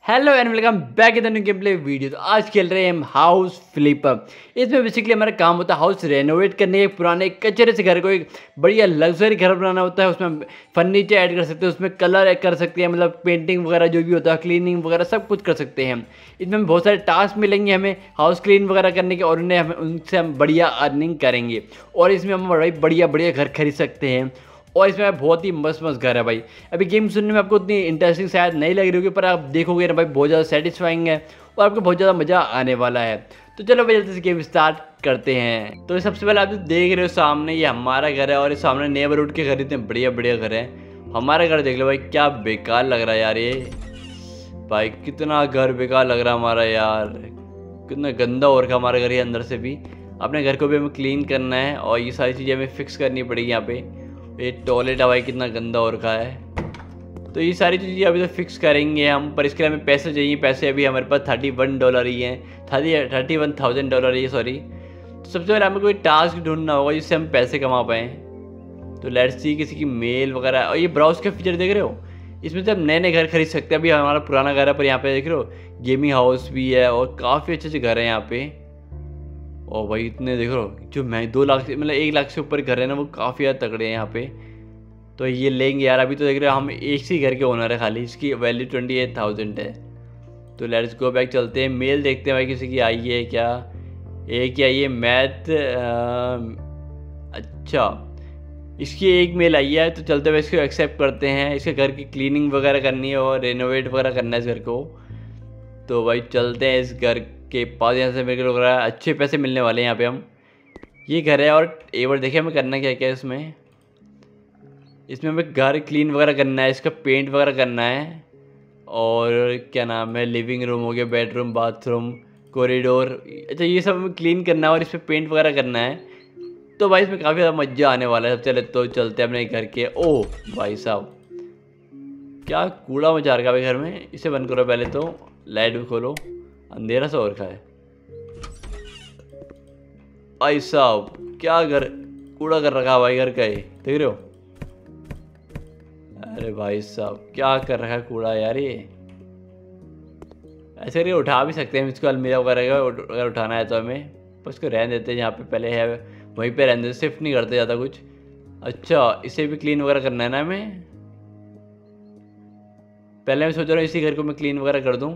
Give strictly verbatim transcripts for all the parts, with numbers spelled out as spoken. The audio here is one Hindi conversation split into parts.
Hello and welcome back in the new game play video. तो आज खेल रहे हैं हम हाउस फ्लिपर। इसमें बेसिकली हमारा काम होता है हाउस रेनोवेट करने के, पुराने कचरे से घर को एक बढ़िया लग्जरी घर बनाना होता है। उसमें फर्नीचर ऐड कर सकते हैं, उसमें कलर ऐड कर सकते हैं, मतलब पेंटिंग वगैरह जो भी होता है, क्लीनिंग वगैरह सब कुछ कर सकते हैं हम। इसमें हमें बहुत सारे टास्क मिलेंगे हमें हाउस क्लीन वगैरह करने के, और उन्हें हमें उनसे हम बढ़िया अर्निंग करेंगे। और इसमें हम बड़ा बढ़िया बढ़िया घर खरीद सकते हैं। और इसमें बहुत ही मस्त मस्त घर है भाई। अभी गेम सुनने में आपको उतनी इंटरेस्टिंग शायद नहीं लग रही होगी, पर आप देखोगे ना भाई बहुत ज़्यादा सेटिस्फाइंग है और आपको बहुत ज़्यादा मज़ा आने वाला है। तो चलो भाई जल्दी से गेम स्टार्ट करते हैं। तो सबसे पहले आप जो देख रहे हो सामने, ये हमारा घर है और ये सामने नेबरहुड के घर इतने बढ़िया बढ़िया घर हैं। हमारा घर देख लो भाई, क्या बेकार लग रहा है यार। ये भाई कितना घर बेकार लग रहा है हमारा यार, कितना गंदा हो रखा हमारा घर ये अंदर से भी। अपने घर को भी हमें क्लीन करना है और ये सारी चीज़ें हमें फिक्स करनी पड़ेगी। यहाँ पे ये टॉयलेट है भाई, कितना गंदा हो रखा है। तो ये सारी चीज़ें अभी तो फिक्स करेंगे हम, पर इसके लिए हमें पैसे चाहिए। पैसे अभी हमारे पास थर्टी वन डॉलर ही हैं, thirty thirty one thousand dollar ही है सॉरी। तो सबसे पहले हमें कोई टास्क ढूंढना होगा जिससे हम पैसे कमा पाएँ। तो लेट्स सी किसी की मेल वगैरह। और ये ब्राउज का फीचर देख रहे हो, इसमें से हम नए नए घर खरीद सकते हैं। अभी हमारा पुराना घर है, पर यहाँ पे देख रहे हो गेमिंग हाउस भी है और काफ़ी अच्छे अच्छे घर हैं यहाँ पे। और भाई इतने देख रहे हो जो मैं दो लाख से मतलब एक लाख से ऊपर घर है ना, वो काफ़ी ज़्यादा तगड़े हैं यहाँ पे। तो ये लेंगे यार। अभी तो देख रहे हो हम एक ही घर के ओनर है खाली, इसकी वैल्यू ट्वेंटी एट थाउजेंड है। तो लेट्स गो बैक, चलते हैं मेल देखते हैं भाई किसी की आई है क्या। एक ही आई है मैथ, अच्छा इसकी एक मेल आई है। तो चलते हुए इसको एक्सेप्ट करते हैं। इसके घर की क्लीनिंग वगैरह करनी है और रेनोवेट वगैरह करना है इस घर को। तो भाई चलते हैं इस घर के पास, यहाँ से मेरे को लग रहा है अच्छे पैसे मिलने वाले हैं यहाँ पे हम। ये घर है और एक बार देखिए हमें करना क्या क्या है इसमें। इसमें हमें घर क्लीन वगैरह करना है, इसका पेंट वगैरह करना है। और क्या नाम है, लिविंग रूम हो गया, बेडरूम, बाथरूम, कॉरिडोर, अच्छा ये सब हमें क्लीन करना है और इस पर पेंट वगैरह करना है। तो भाई इसमें काफ़ी ज़्यादा मज़ा आने वाला है। सब चले तो चलते हैं अपने घर के। ओह भाई साहब क्या कूड़ा मचा रखा है घर में, इसे बंद करो पहले। तो लाइट भी खोलो, अंधेरा सा हो रखा है। भाई साहब क्या घर कूड़ा कर रखा है भाई घर का, ये देख रहे हो। अरे भाई साहब क्या कर रखा है कूड़ा यार। ये ऐसे करके उठा भी सकते हैं इसको, अलमीरा वगैरह का अगर उठाना है तो हमें। पर उसको रहने देते हैं, जहाँ पे पहले है वहीं पे रहने देते, शिफ्ट नहीं करते ज़्यादा कुछ। अच्छा इसे भी क्लीन वगैरह करना है ना हमें। पहले मैं सोच रहा हूँ इसी घर को मैं क्लीन वगैरह कर दूँ।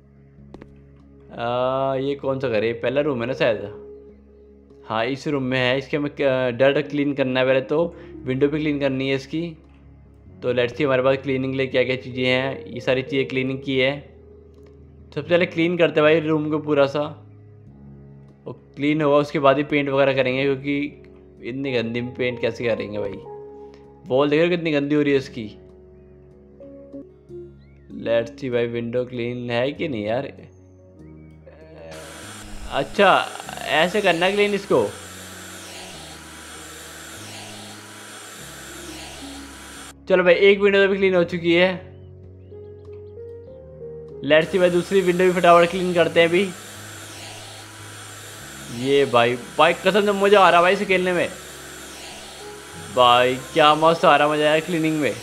ये कौन सा घर है, पहला रूम है ना शायद। हाँ इस रूम में है। इसके हमें डर्ट क्लीन करना है पहले, तो विंडो भी क्लीन करनी है इसकी। तो लेट्स सी हमारे पास क्लीनिंग के लिए क्या क्या चीज़ें हैं। ये सारी चीज़ें क्लीनिंग की है। सबसे पहले क्लीन करते हैं भाई रूम को पूरा सा, और क्लीन होगा उसके बाद ही पेंट वगैरह करेंगे, क्योंकि इतनी गंदी में पेंट कैसे करेंगे भाई। वॉल देख रहे हो कितनी गंदी हो रही है इसकी। लेट्स सी भाई विंडो क्लीन है कि नहीं यार। अच्छा ऐसे करना क्लीन इसको। चलो भाई एक विंडो तो भी क्लीन हो चुकी है। लेट्स सी भाई दूसरी विंडो भी फटाफट क्लीन करते हैं अभी। ये भाई भाई कसम से मजा आ रहा भाई इसे खेलने में। भाई क्या मस्त आ रहा मजा आया क्लीनिंग में।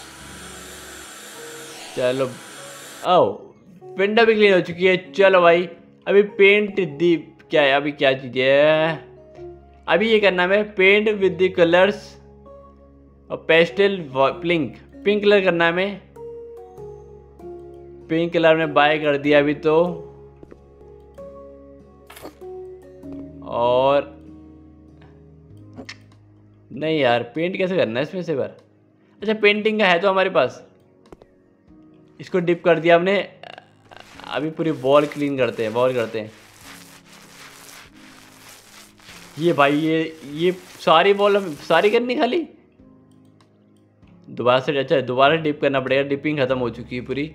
चलो ओ विंडो भी क्लीन हो चुकी है। चलो भाई अभी पेंट दी क्या है, अभी क्या चीज़ है अभी ये करना है पेंट विद द कलर्स और पेस्टल पिंक पिंक कलर करना है हमें। पिंक कलर में बाय कर दिया अभी तो। और नहीं यार पेंट कैसे करना है इसमें से बार। अच्छा पेंटिंग का है तो हमारे पास, इसको डिप कर दिया हमने। अभी पूरी वॉल क्लीन करते हैं, वॉल करते हैं। ये भाई ये ये सारी वॉल सारी करनी खाली दोबारा से। अच्छा दोबारा डिप करना पड़ेगा, डिपिंग खत्म हो चुकी है पूरी।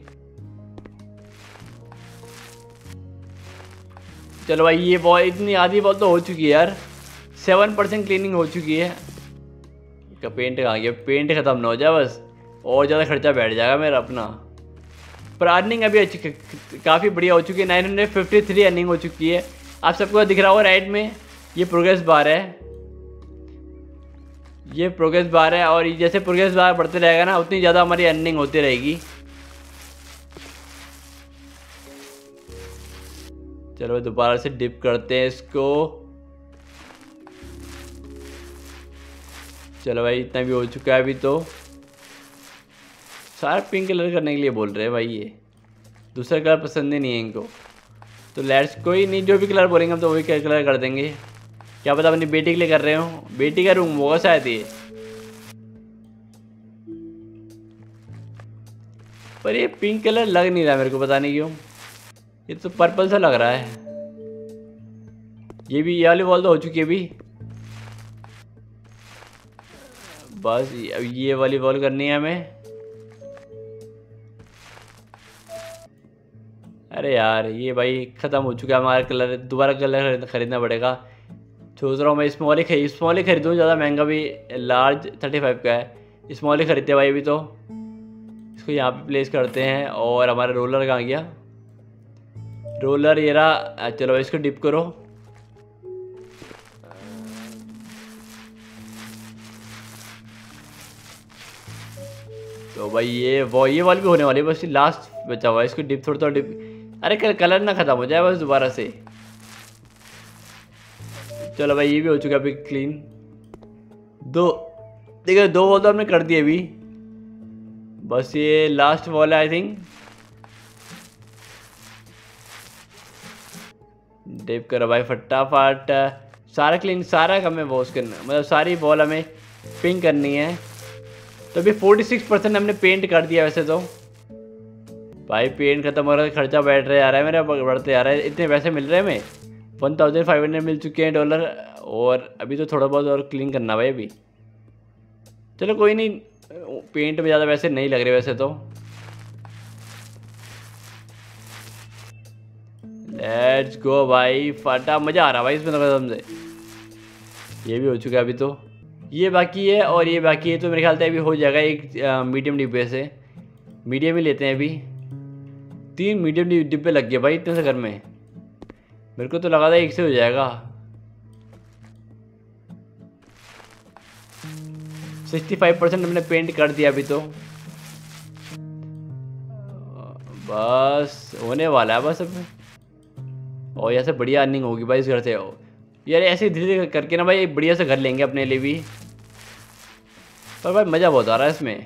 चलो भाई ये वॉल इतनी आधी वॉल तो हो चुकी है यार, सेवन परसेंट क्लीनिंग हो चुकी है। का पेंट कहाँ गया, पेंट खत्म ना हो जाए बस, और ज़्यादा खर्चा बैठ जाएगा मेरा अपना। पर अर्निंग अभी अच्छी काफ़ी बढ़िया हो चुकी है, nine hundred fifty three earning हो चुकी है। आप सबको दिख रहा होगा राइट में, ये प्रोग्रेस बार है, ये प्रोग्रेस बार है। और जैसे प्रोग्रेस बार बढ़ते रहेगा ना, उतनी ज़्यादा हमारी अर्निंग होती रहेगी। चलो दोबारा से डिप करते हैं इसको। चलो भाई इतना भी हो चुका है अभी तो। सारा पिंक कलर करने के लिए बोल रहे हैं भाई, ये दूसरा कलर पसंद ही नहीं है इनको। तो लेट्स कोई नहीं, जो भी कलर बोलेंगे हम तो वही कलर कर देंगे। क्या पता अपनी बेटी के लिए कर रहे हो, बेटी का रूम होगा शायद ये। पर ये पिंक कलर लग नहीं रहा मेरे को, पता नहीं क्यों, ये तो पर्पल सा लग रहा है। ये भी ये वाली वॉल तो हो चुकी है अभी, बस ये वाली वॉल करनी है हमें। अरे यार ये भाई ख़त्म हो चुका है हमारा कलर, दोबारा कलर खरीदना पड़ेगा। सोच रहा हूँ मैं स्मॉल ही खरीद स्मॉल ही खरीदूँ, ज़्यादा महंगा भी, लार्ज थर्टी फाइव का है, स्मॉल ही खरीदते भाई अभी तो। इसको यहाँ पे प्लेस करते हैं। और हमारा रोलर कहाँ गया, रोलर ये रहा। चलो इसको डिप करो। तो भाई ये वो ये वाली भी होने वाली है, बस लास्ट बचा हुआ है, इसको डिप थोड़ा थोड़ा डिप। अरे कलर ना ख़त्म हो जाए बस दोबारा से। चलो भाई ये भी हो चुका है अभी क्लीन। दो देखो दो वॉल तो हमने कर दिए अभी, बस ये लास्ट वॉल है आई थिंक। डिप करो भाई फटाफट, सारा क्लीन, सारा हमें वॉश करना, मतलब सारी वॉल हमें पिंक करनी है। तो अभी छियालीस परसेंट हमने पेंट कर दिया वैसे तो। भाई पेंट खत्म हो रहा है, खर्चा बैठ रहा आ रहा है मेरा, बढ़ते आ रहा है। इतने पैसे मिल रहे हैं हमें, वन थाउजेंड फाइव हंड्रेड मिल चुके हैं डॉलर। और अभी तो थोड़ा बहुत और क्लीन करना भाई अभी। चलो कोई नहीं, पेंट में ज़्यादा वैसे नहीं लग रहे वैसे तो। लेट्स गो भाई, फटा मज़ा आ रहा भाई इसमें तो कसम से। ये भी हो चुका है अभी तो, ये बाकी है और ये बाकी है। तो मेरे ख्याल से अभी हो जाएगा एक मीडियम डिब्बे से, मीडियम ही लेते हैं अभी। तीन मीडियम डिब्बे लग गए भाई इतने से घर में, मेरे को तो लगा था एक से हो जाएगा। पैंसठ परसेंट हमने पेंट कर दिया अभी तो, बस होने वाला है बस अब। और यहाँ से बढ़िया अर्निंग होगी भाई इस घर से यार। ऐसे धीरे धीरे करके ना भाई बढ़िया से घर लेंगे अपने लिए भी। पर भाई मज़ा बहुत आ रहा है इसमें।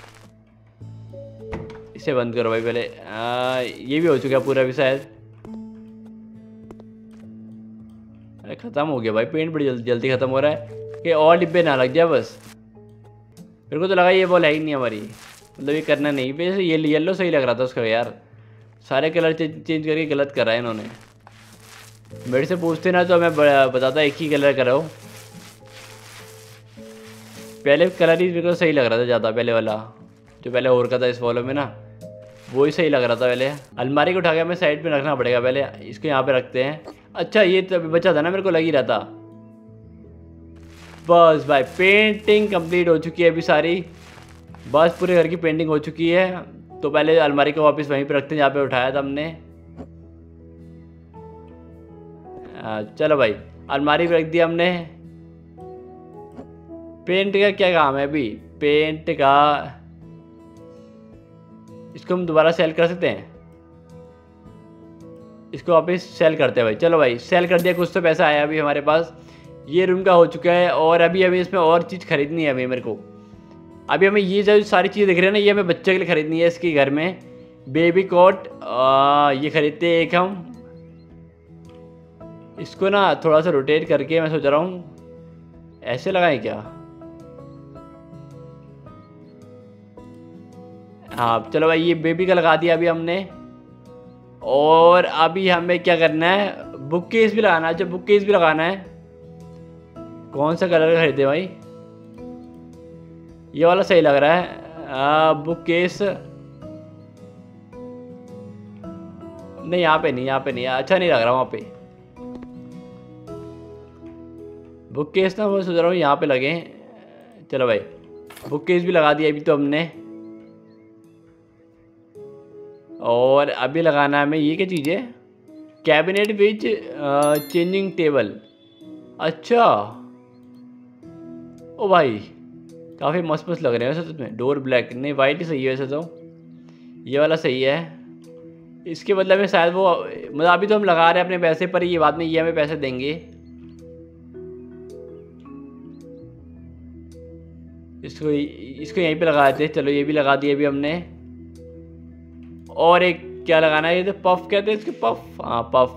इसे बंद करो भाई पहले। आ, ये भी हो चुका है पूरा भी शायद। अरे ख़त्म हो गया भाई, पेंट बड़ी जल्दी जल्दी ख़त्म हो रहा है कि और डिब्बे ना लग जाए बस। मेरे को तो लगा ये बॉल है ही नहीं हमारी, मतलब ये करना नहीं। वैसे ये येलो सही लग रहा था उसका यार, सारे कलर चेंज करके गलत करा है इन्होंने। मेरे से पूछते ना तो मैं बताता एक ही कलर करो। पहले कलर ही मेरे को सही लग रहा था ज़्यादा, पहले वाला जो पहले और का था इस वॉलो में ना, वो ही सही लग रहा था पहले। अलमारी को उठा के हमें साइड पे रखना पड़ेगा पहले, इसको यहाँ पे रखते हैं। अच्छा ये तो बचा था ना, मेरे को लग ही रहा था। बस भाई पेंटिंग कंप्लीट हो चुकी है अभी सारी, बस पूरे घर की पेंटिंग हो चुकी है। तो पहले अलमारी को वापस वहीं पे रखते हैं जहाँ पे उठाया था हमने। आ, चलो भाई अलमारी पे रख दिया हमने। पेंट का क्या काम है अभी, पेंट का इसको हम दोबारा सेल कर सकते हैं, इसको वापस सेल करते हैं भाई। चलो भाई सेल कर दिया, कुछ तो पैसा आया अभी हमारे पास। ये रूम का हो चुका है। और अभी अभी इसमें और चीज़ खरीदनी है अभी मेरे को। अभी हमें ये जो सारी चीज़ दिख रही है ना, ये हमें बच्चे के लिए खरीदनी है इसके घर में। बेबी कोट ये खरीदते हैं एक हम। इसको ना थोड़ा सा रोटेट करके मैं सोच रहा हूँ ऐसे लगाएं क्या। हाँ चलो भाई ये बेबी का लगा दिया अभी हमने। और अभी हमें क्या करना है, बुक केस भी लगाना है। जब बुक केस भी लगाना है, कौन सा कलर खरीदे भाई, ये वाला सही लग रहा है। आ, बुक केस नहीं, यहाँ पे नहीं, यहाँ पे नहीं, अच्छा नहीं लग रहा वहाँ पे। बुक केस ना मैं सोच रहा हूँ यहाँ पे लगे। चलो भाई बुक केस भी लगा दिया अभी तो हमने। और अभी लगाना है हमें ये क्या चीज़ है, कैबिनेट विच चेंजिंग टेबल। अच्छा ओ भाई काफ़ी मस्त मस्त लग रहे हैं वैसे तो। डोर ब्लैक नहीं, वाइट ही सही है वैसे तो, ये वाला सही है। इसके बदले में शायद वो, मतलब अभी तो हम लगा रहे हैं अपने पैसे पर, ये बाद में ये हमें पैसे देंगे। इसको इसको यहीं पे लगा देते, चलो ये भी लगा दिए अभी हमने। और एक क्या लगाना है, ये तो पफ कहते हैं इसके, पफ, हाँ पफ।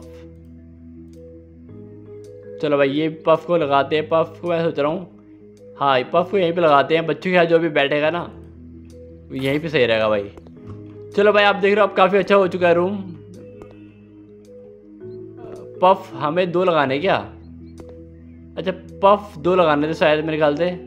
चलो भाई ये पफ को लगाते हैं, पफ को मैं सोच रहा हूँ, हाँ पफ को यहीं पे लगाते हैं। बच्चों के साथ जो भी बैठेगा ना यहीं पे सही रहेगा भाई। चलो भाई आप देख रहे हो अब काफ़ी अच्छा हो चुका है रूम। पफ हमें दो लगाने क्या, अच्छा पफ दो लगाने थे शायद मेरे ख्याल से।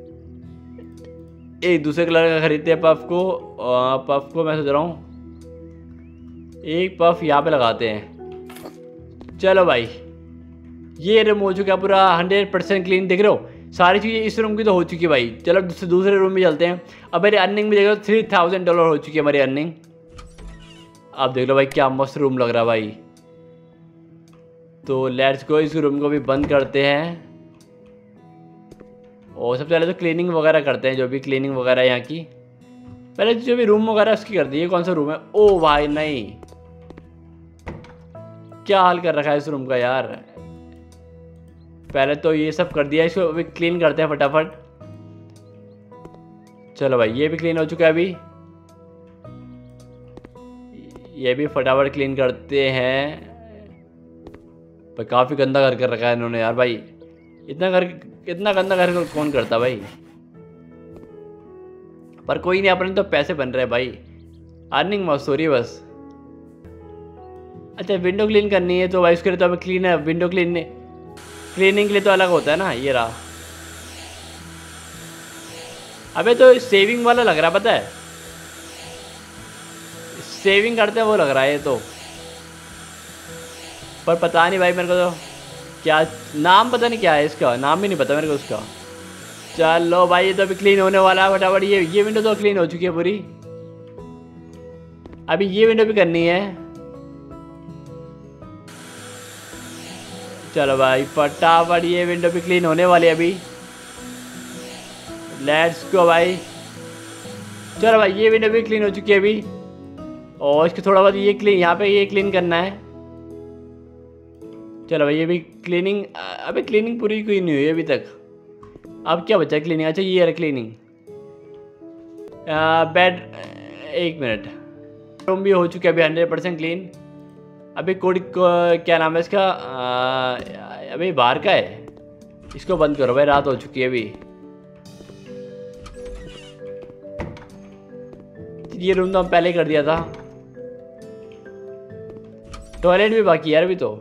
एक दूसरे कलर का खरीदते हैं पफ को, पफ को मैं सोच रहा हूँ एक पफ यहाँ पे लगाते हैं। चलो भाई ये रूम हो चुका है पूरा हंड्रेड परसेंट क्लीन। देख रहे हो सारी चीज़ें इस रूम की तो हो चुकी है भाई। चलो दूसरे दूसरे रूम में चलते हैं। अब मेरी अर्निंग भी देख लो, थ्री थाउजेंड डॉलर हो चुकी है हमारी अर्निंग। अब देख लो भाई क्या मस्त रूम लग रहा है भाई। तो लेट्स गो, इस रूम को भी बंद करते हैं और सबसे पहले तो क्लीनिंग वगैरह करते हैं, जो भी क्लीनिंग वगैरह यहाँ की। पहले जो भी रूम वगैरह उसकी कर दी है। कौन सा रूम है, ओ भाई नहीं, क्या हाल कर रखा है इस रूम का यार। पहले तो ये सब कर दिया, इसको अभी क्लीन करते हैं फटाफट। चलो भाई ये भी क्लीन हो चुका है अभी, ये भी फटाफट क्लीन करते हैं। पर काफ़ी गंदा घर कर रखा है इन्होंने यार भाई। इतना घर, इतना गंदा घर कौन करता भाई। पर कोई नहीं, अपने तो पैसे बन रहे हैं भाई, अर्निंग मस्त हो रही है बस। अच्छा विंडो क्लीन करनी है तो भाई उसके लिए तो हमें क्लीन है, विंडो क्लीन क्लीनिंग के लिए तो अलग होता है ना। ये रहा, अबे तो सेविंग वाला लग रहा है, पता है सेविंग करते हैं वो लग रहा है ये तो। पर पता नहीं भाई मेरे को तो क्या नाम, पता नहीं क्या है इसका, नाम भी नहीं पता मेरे को उसका। चलो भाई ये तो अभी क्लीन होने वाला है फटाफट। ये ये विंडो तो क्लीन हो चुकी है पूरी, अभी ये विंडो भी करनी है। चलो भाई फटाफट ये विंडो भी क्लीन होने वाली है अभी। लेट्स गो भाई। चलो भाई ये विंडो भी क्लीन हो चुकी है अभी, और इसको थोड़ा बहुत ये क्लीन, यहाँ पे ये क्लीन करना है। चलो भाई ये भी क्लीनिंग, अबे क्लीनिंग पूरी कोई नहीं हुई अभी तक। अब क्या बचा है क्लीनिंग, अच्छा ये है क्लीनिंग। बेड, एक मिनट, रूम भी हो चुका है अभी हंड्रेड परसेंट क्लीन। अभी कोड क्या नाम है इसका, आ, अभी बाहर का है, इसको बंद करो भाई, रात हो चुकी है अभी। ये रूम तो हम पहले कर दिया था। टॉयलेट भी बाकी है यार अभी तो,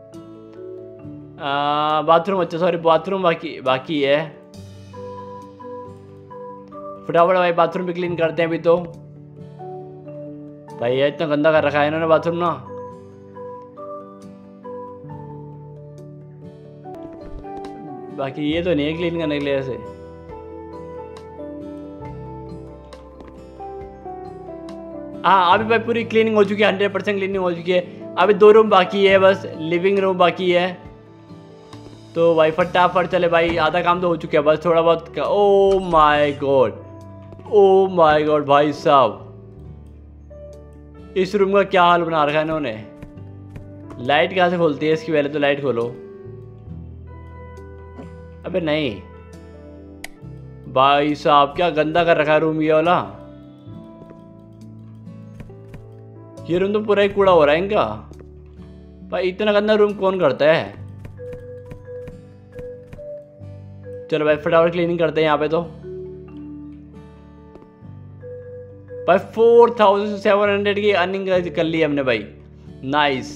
बाथरूम, अच्छा सॉरी बाथरूम बाकी बाकी है। फटाफट भाई बाथरूम भी क्लीन करते हैं अभी तो। भाई ये इतना गंदा कर रखा है इन्होंने बाथरूम ना। बाकी ये तो नहीं है क्लीन करने के लिए ऐसे। हाँ अभी भाई पूरी क्लीनिंग हो चुकी है, हंड्रेड परसेंट क्लीनिंग हो चुकी है। अभी दो रूम बाकी है बस, लिविंग रूम बाकी है। तो भाई फटाफट चले भाई, आधा काम तो हो चुका है बस, थोड़ा बहुत। Oh my god, oh my god भाई साहब, इस रूम का क्या हाल बना रखा है इन्होंने। लाइट कहाँ से खोलती है इसकी, पहले तो लाइट खोलो। अबे नहीं भाई साहब, क्या गंदा कर रखा है रूम ये वाला। ये रूम तो पूरा ही कूड़ा हो रहा है इनका भाई, इतना गंदा रूम कौन करता है। चलो भाई फटाफट क्लीनिंग करते हैं यहाँ पे तो। भाई फोर थाउजेंड सेवन हंड्रेड की अर्निंग कर ली हमने भाई, नाइस।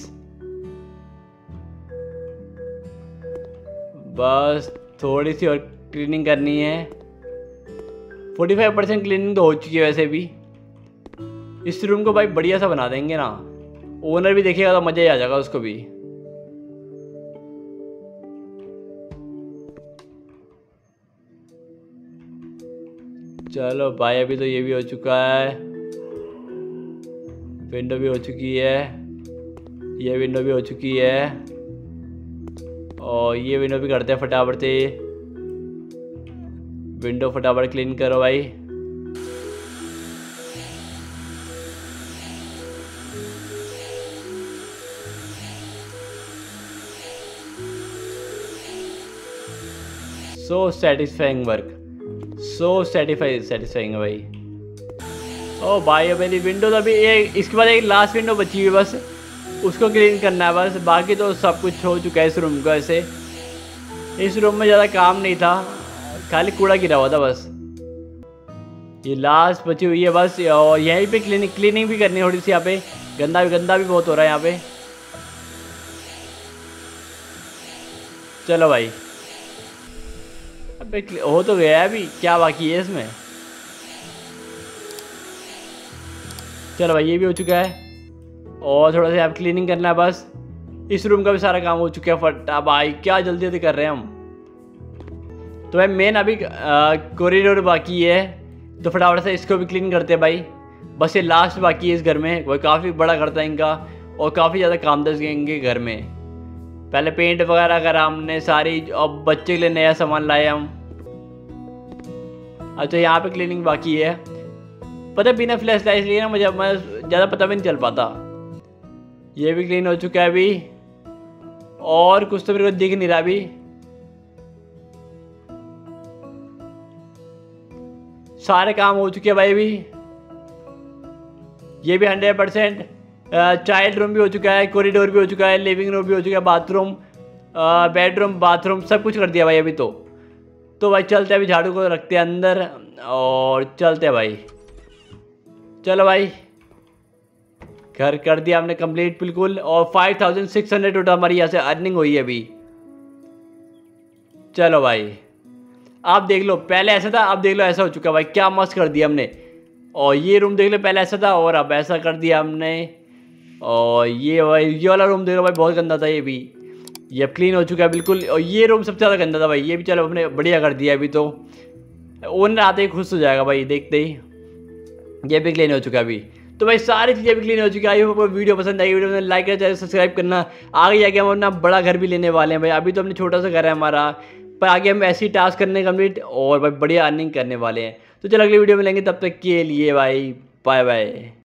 बस थोड़ी सी और क्लीनिंग करनी है। फोर्टी फाइव परसेंट क्लीनिंग तो हो चुकी है वैसे भी। इस रूम को भाई बढ़िया सा बना देंगे ना, ओनर भी देखेगा तो मजा ही आ जाएगा उसको भी। चलो भाई अभी तो ये भी हो चुका है, विंडो भी हो चुकी है, ये विंडो भी हो चुकी है, और ये विंडो भी करते हैं फटाफट से। विंडो फटाफट क्लीन करो भाई। So satisfying work, so satisfy satisfying है भाई। ओ भाई मेरी विंडो तो अभी एक, इसके बाद एक लास्ट विंडो बची हुई है बस, उसको क्लीन करना है बस, बाकी तो सब कुछ हो चुका है इस रूम का। ऐसे इस रूम में ज़्यादा काम नहीं था, खाली कूड़ा गिरा हुआ था बस। ये लास्ट बची हुई है बस, और यहीं पे क्लीनिंग क्लीनिंग भी करनी है थोड़ी सी। यहाँ पे गंदा भी गंदा भी बहुत हो रहा है यहाँ पे। चलो भाई, अबे हो तो गया है, अभी क्या बाकी है इसमें। चलो भाई ये भी हो चुका है, और थोड़ा सा यहाँ क्लीनिंग करना है बस। इस रूम का भी सारा काम हो चुका है फटा भाई, क्या जल्दी जल्दी कर रहे हैं हम। तो भाई मेन अभी कॉरिडोर बाकी है, तो फटाफट से इसको भी क्लीन करते हैं भाई। बस ये लास्ट बाकी है इस घर में। वही काफ़ी बड़ा घर था इनका, और काफ़ी ज़्यादा काम था इनके घर में। पहले पेंट वगैरह करा हमने सारी, अब बच्चे के लिए नया सामान लाए हम। अच्छा यहाँ पे क्लीनिंग बाकी है, पता बिना फ्लैश लाइट लिए ना मुझे मैं ज़्यादा पता भी नहीं चल पाता। ये भी क्लीन हो चुका है अभी, और कुछ तो मेरे को दिख नहीं रहा अभी। सारे काम हो चुके हैं भाई अभी। ये भी हंड्रेड परसेंट। चाइल्ड रूम भी हो चुका है, कॉरिडोर भी हो चुका है, लिविंग रूम भी हो चुका है, बाथरूम, बेडरूम, बाथरूम सब कुछ कर दिया भाई अभी। तो तो भाई चलते हैं, अभी झाड़ू को रखते हैं अंदर और चलते हैं भाई। चलो भाई घर कर दिया हमने कंप्लीट बिल्कुल, और five thousand six hundred total हमारी यहाँ से अर्निंग हुई है अभी। चलो भाई आप देख लो, पहले ऐसा था अब देख लो ऐसा हो चुका भाई, क्या मस्त कर दिया हमने। और ये रूम देख लो, पहले ऐसा था और अब ऐसा कर दिया हमने। और ये भाई ये वाला रूम देख लो भाई, बहुत गंदा था ये भी, ये अब क्लीन हो चुका है बिल्कुल। और ये रूम सबसे ज़्यादा गंदा था भाई, ये भी चलो हमने बढ़िया कर दिया अभी। तो ओनर आते ही खुश हो जाएगा भाई देखते ही। ये भी क्लीन हो चुका है अभी। तो भाई सारी चीज़ें भी क्लीन हो चुकी है। आई होप वीडियो पसंद आई, वीडियो में लाइक करना, चैनल सब्सक्राइब करना। आगे जाके हम अपना बड़ा घर भी लेने वाले हैं भाई, अभी तो हमने छोटा सा घर है हमारा, पर आगे हम ऐसी टास्क करने कंप्लीट और भाई बढ़िया अर्निंग करने वाले हैं। तो चलो अगली वीडियो में मिलेंगे, तब तक के लिए भाई बाय बाय।